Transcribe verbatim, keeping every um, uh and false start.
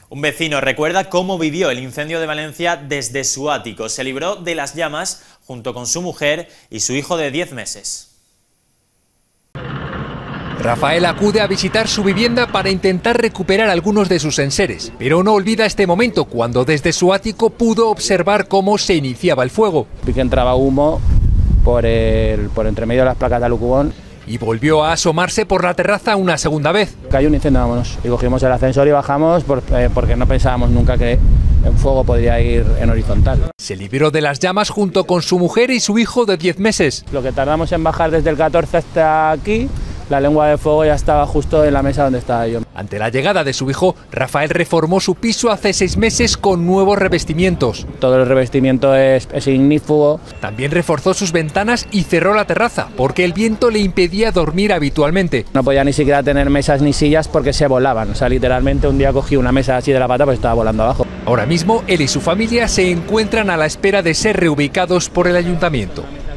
Un vecino recuerda cómo vivió el incendio de Valencia desde su ático. Se libró de las llamas junto con su mujer y su hijo de diez meses. Rafael acude a visitar su vivienda para intentar recuperar algunos de sus enseres, pero no olvida este momento cuando desde su ático pudo observar cómo se iniciaba el fuego. Vi que entraba humo por, el, por entre medio de las placas de alucubón. Y volvió a asomarse por la terraza una segunda vez. Cayó un incendio, vámonos. Y cogimos el ascensor y bajamos por, eh, porque no pensábamos nunca que el fuego podría ir en horizontal. Se libró de las llamas junto con su mujer y su hijo de diez meses. Lo que tardamos en bajar desde el catorce hasta aquí, la lengua de fuego ya estaba justo en la mesa donde estaba yo. Ante la llegada de su hijo, Rafael reformó su piso hace seis meses con nuevos revestimientos. Todo el revestimiento es, es ignífugo. También reforzó sus ventanas y cerró la terraza, porque el viento le impedía dormir habitualmente. No podía ni siquiera tener mesas ni sillas porque se volaban. O sea, literalmente un día cogí una mesa así de la pata, pues estaba volando abajo. Ahora mismo, él y su familia se encuentran a la espera de ser reubicados por el ayuntamiento.